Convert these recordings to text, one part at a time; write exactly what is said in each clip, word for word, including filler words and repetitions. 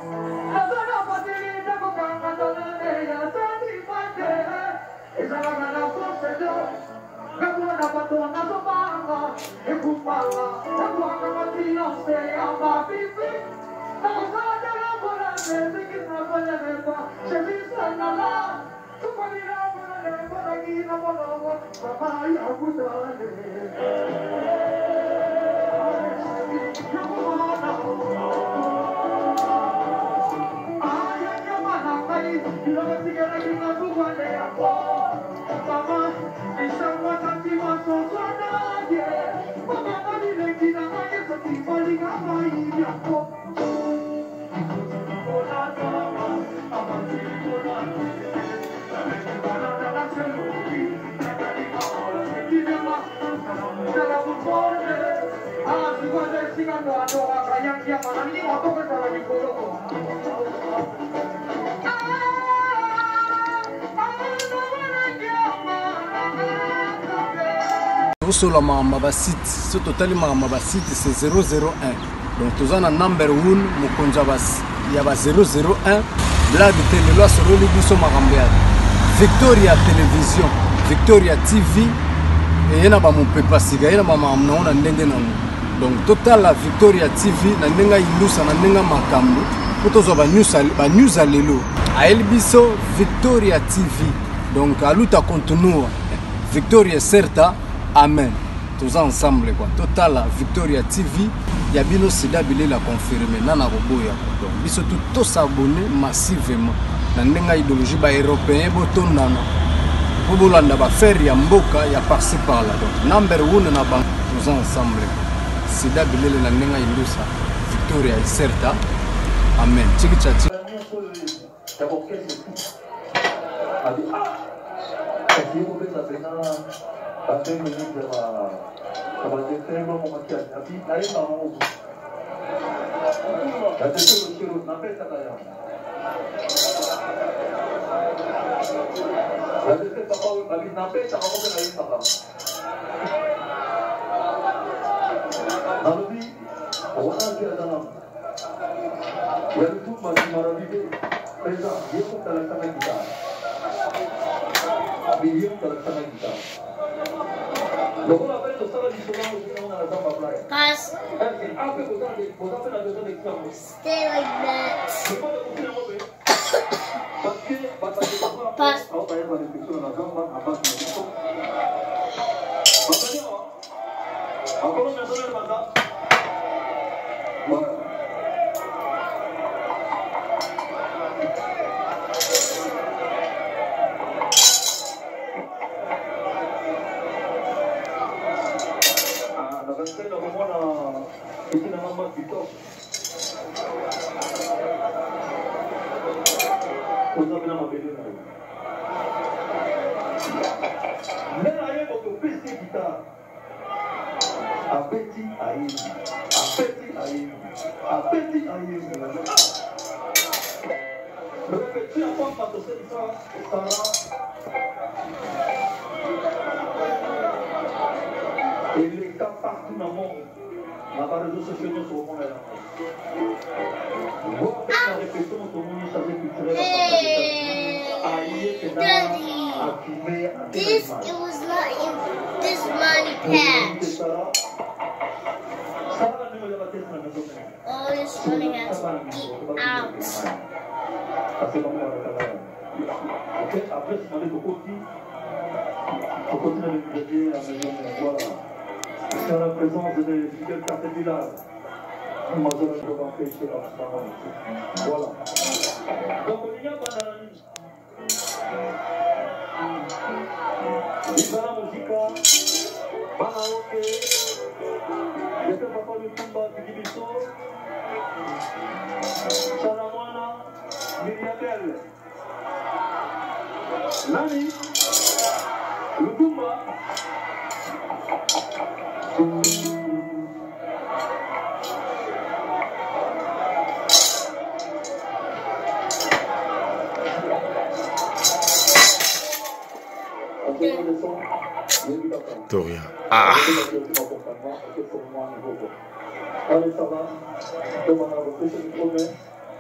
Sur la Mamba City, ce total Mamba City c'est zéro zéro un. Donc tous en number one, Mukonjabas, il y a zéro zéro un. Blague télé, là sur le Libiso Marambia. Victoria Télévision, Victoria T V. Et il y a pas mon papa siga, il y a pas mon nom, on a n'engagé non. Donc total la Victoria T V, na n'enga ilusa, na n'enga makambo. Pour tous les news, les news à l'élo. À Elbiso Victoria T V. Donc à l'outa continue. Victoria certa. Amen. Tous ensemble quoi. Total la Victoria T V. Il y a bien aussi d'abili la confirmer. Nana Roboya. Donc biso tout tous abonnés massivement. Na n'enga idéologie ba européen boton nana. Pour bolanda ba faire ya mboka ya par-ci par-là. Donc number one na bank tous ensemble. C'est d'abili la n'enga ilusa. Victoria est certa. Amen. Tchiki tchati. Après, le livre va faire mon maquillage. La vie, la rose. La tête de l'eau, n'a pas été d'ailleurs. La tête de papa, la vie n'a pas été avant que la vie papa. Dans le vie, on va en dire à l'homme. Il y a le tout, ma vie m'a ravivé. Présent, il y a tout à la semaine guitare. Il y a tout à la semaine guitare. Pass. Stay like that. Pass. Et les cas partout dans le monde, on va réseaux sociaux sur le monde. This it was not in this money patch. Oh, this money has to get out. On continue à le médier à la maison, voilà. C'est la présence de Fidel Cartevilla. On va se retrouver chez la voilà. Donc, on y a pas la nuit. Il va la musique, Banaoke, le papa du combat du Dibiso, Salamwana, Miriabel, Nani, Lutumba. Victoria. Ah. Allez, ça va. Demande à votre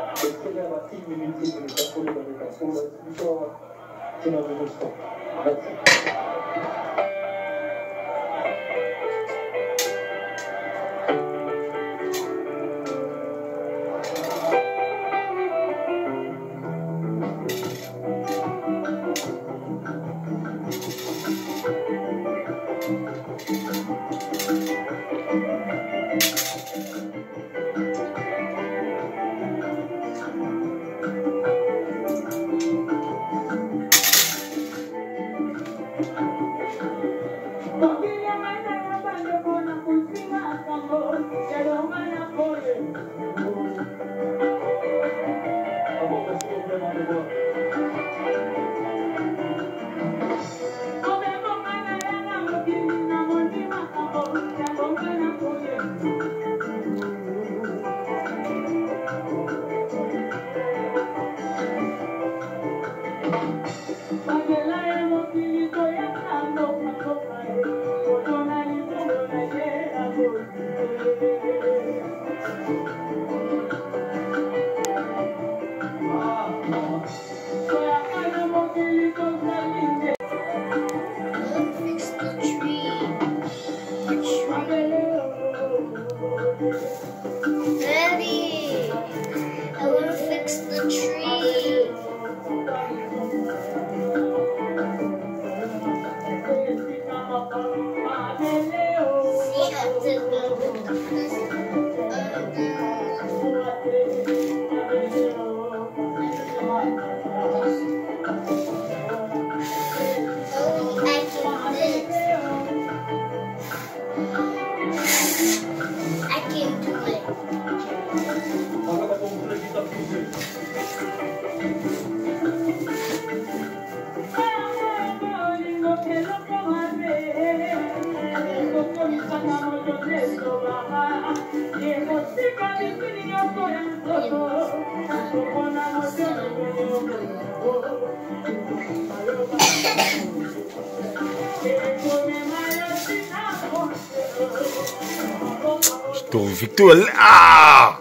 Victor, ah!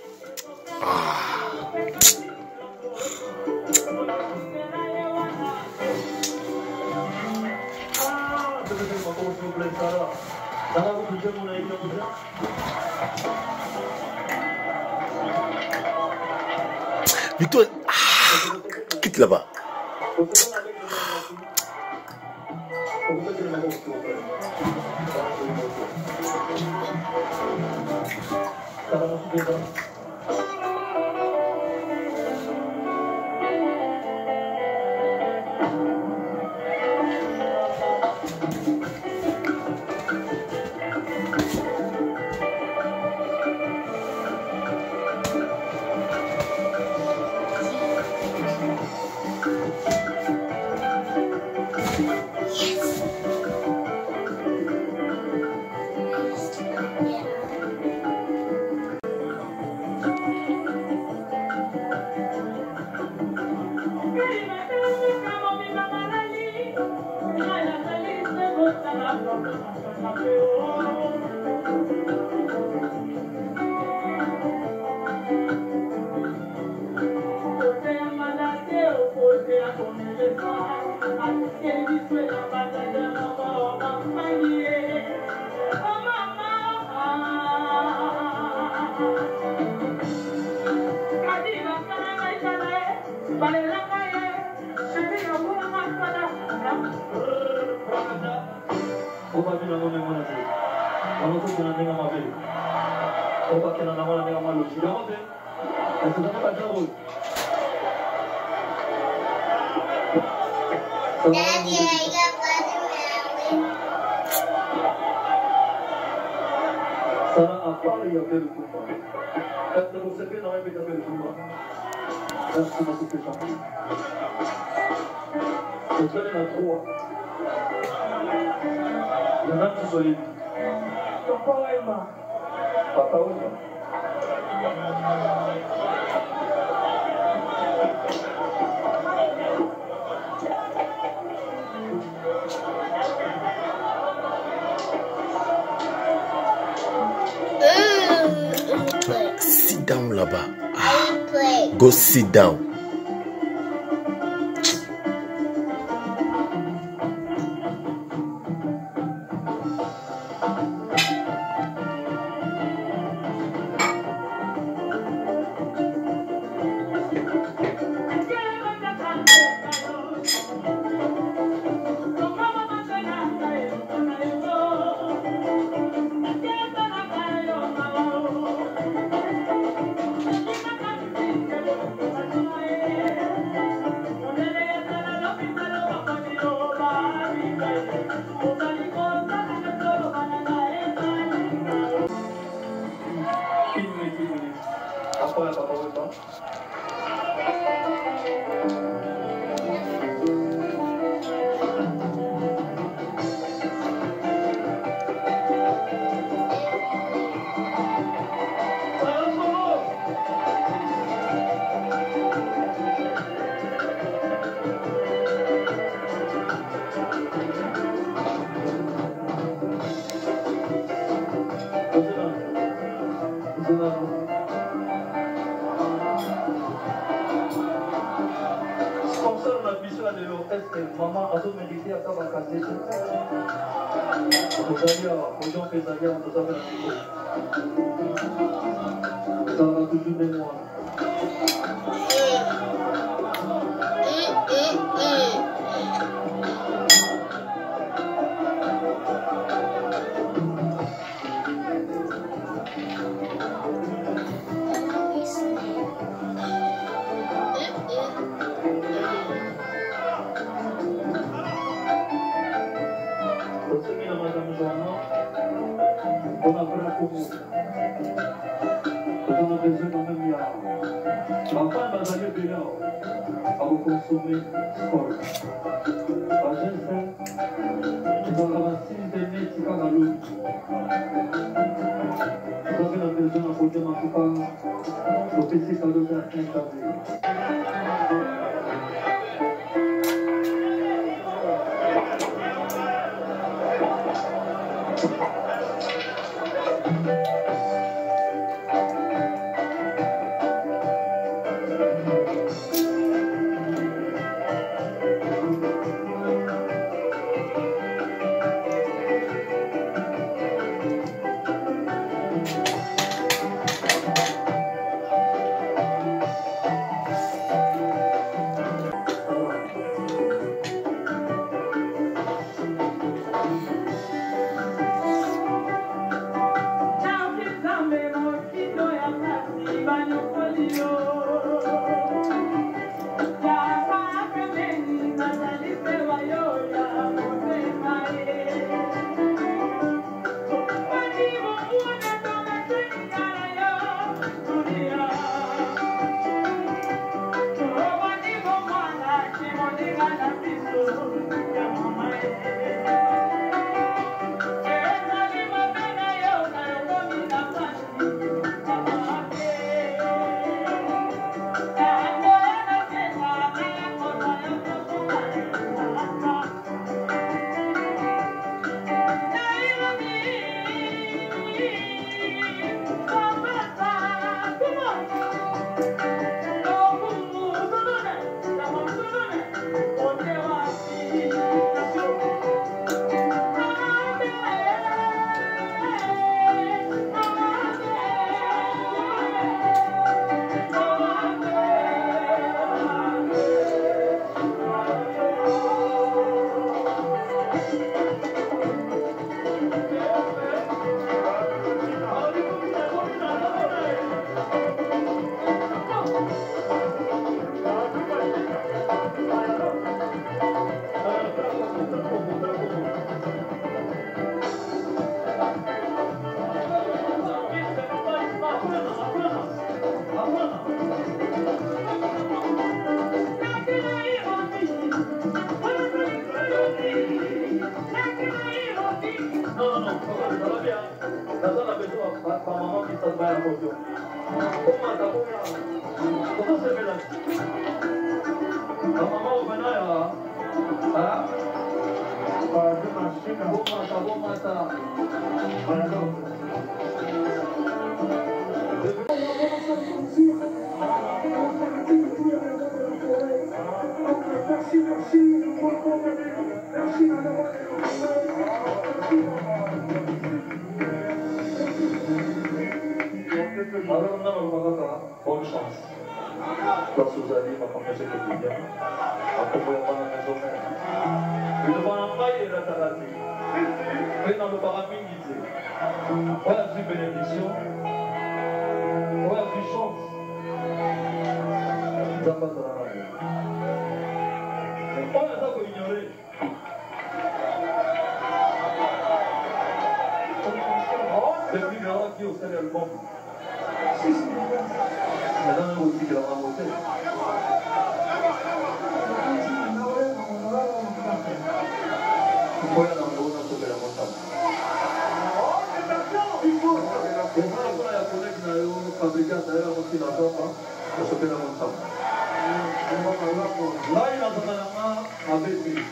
Ah! Victor, ah! Quitte là-bas. Daddy, I got butter. Sarà a fare io per il tuo. Quando lo sapete noi per il tuo. Adesso non si fa. Se tu hai una tua. Non è tutto lì. Papà e ma. Papà e ma. Sit down là-bas. Ah. play. Go sit down. Alors, non, bonne chance. Place aux alliés, ma femme, c'est que bien. Après, vous n'avez pas la maison mère. Vous devez en mailler la tarati. Vous dans le paramilité. Voilà une bénédiction. Voilà une chance. Zamba de la radio. On a ça pour ignorer. Le plus grand qui au salaire le monde. Madame aussi qui l'a ramonté. Poi la luna sopra la montagna. E poi la collega che avevo fabbricato era così la sopra, sopra la montagna. Là in la zona a Betty.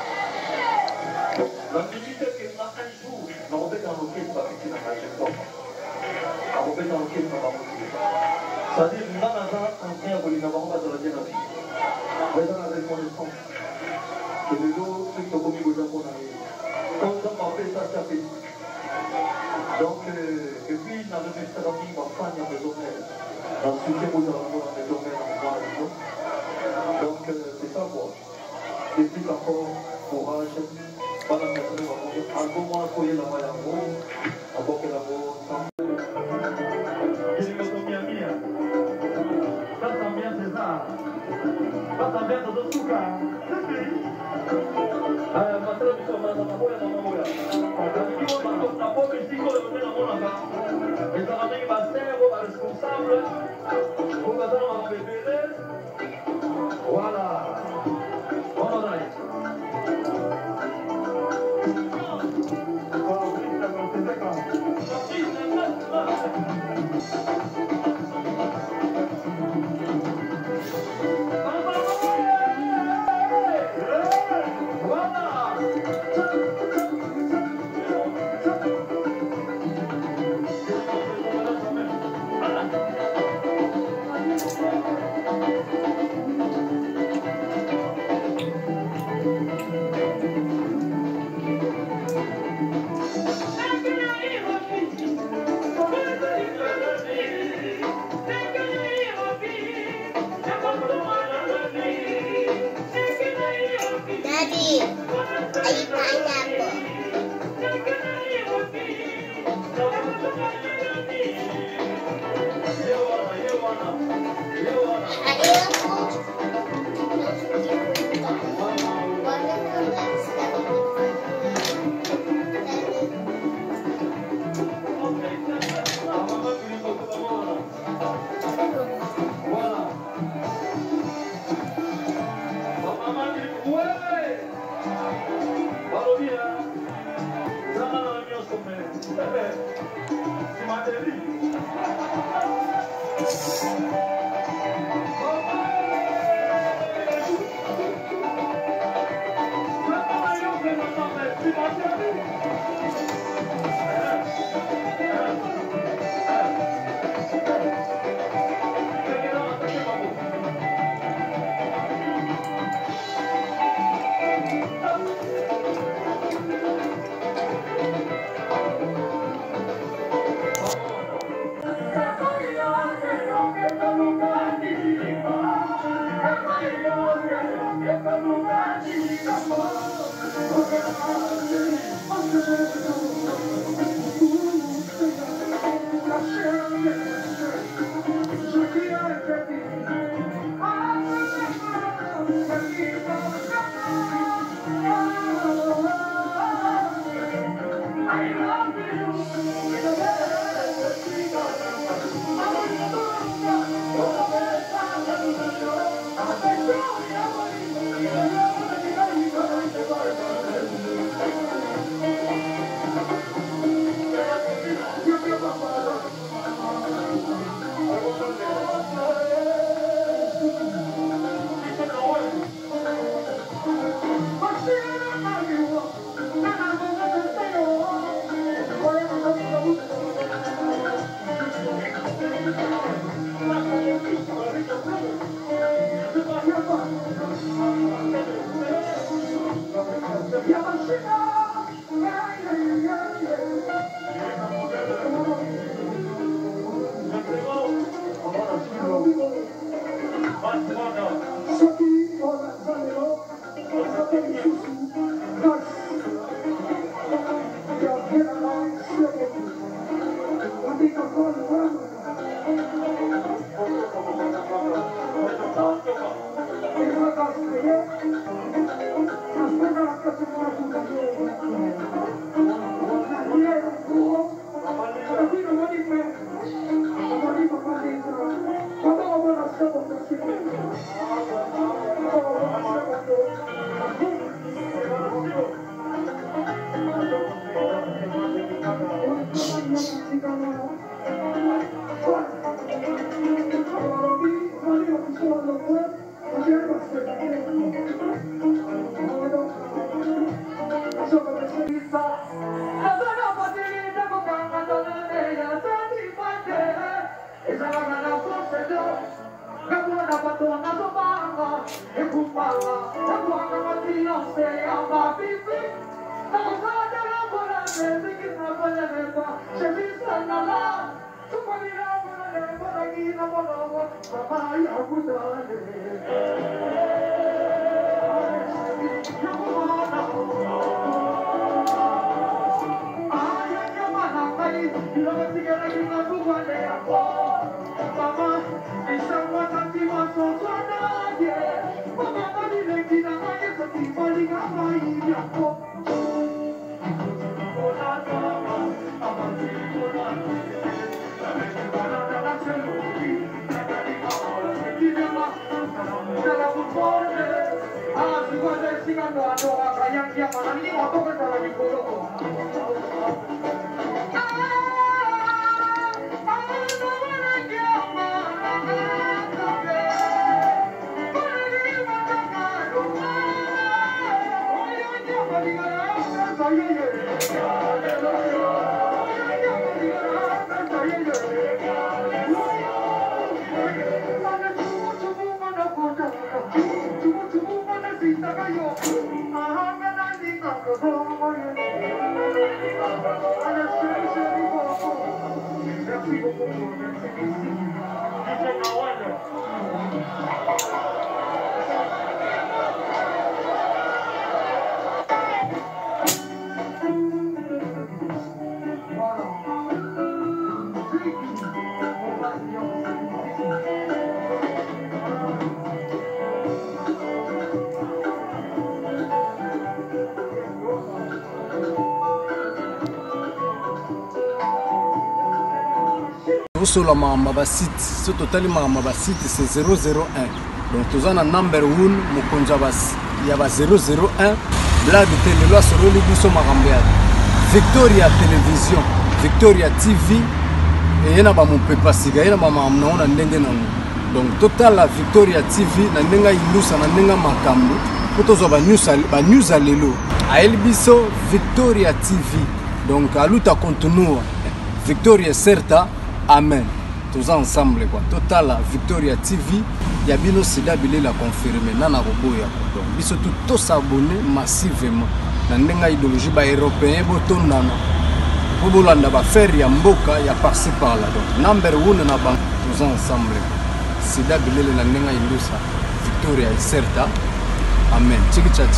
La visita che fa un giorno, non vedono che sta vicino a casa. Ako pwede ang kit na mamuti. Sa di, muna na sa ang siya kung linabang ba sa lagyan natin. Pwede na reconnaissance. Kaya ito, ito kumigo na po na rin. Kung sa mapit sa siya pit. Donc, et puis, dans le restaurant, il va faire une maison mère. Dans le soutien, vous allez avoir une maison mère dans la maison. Donc, c'est ça quoi. Et puis, encore, courage. Pas la maison, on va manger. Un bon mois, foyer la maille en gros. Un bon que la gros. Pasa bien todo suka. Haya matro biso mwana maboya na maboya. Akiwa bako na pombe siko le mwana mwana ba. Eza na mingi basero ba responsable. Pour que ça va bébé. Voilà. Voilà là. Thank you. Sur la mamba site, ce total mamba site c'est zéro zéro un. Donc tous en number one, Mokonjabas, il y a zéro zéro un. Blague télé, là sur le biso Marambia. Victoria Télévision, Victoria T V. Et il y a pas mon papa siga, il y a pas mon nom, on a donc total la Victoria T V, na nenga ilusa na nenga makambo. Pour tous les news, les news à l'élo. A Elbiso Victoria T V. Donc à l'outa continue Victoria Certa. Amen. Tous ensemble quoi. Total la Victoria T V. Il y a bien aussi d'abili la confirmer. Nana Roboya. Donc biso tout tous abonnés massivement. Nandenga idéologie ba européen boton nana. Bobolanda ba faire ya mboka ya par-ci par là. Donc number one na bank tous ensemble. C'est d'abili la nandenga ilusa Victoria Certa. Amen. Tchiki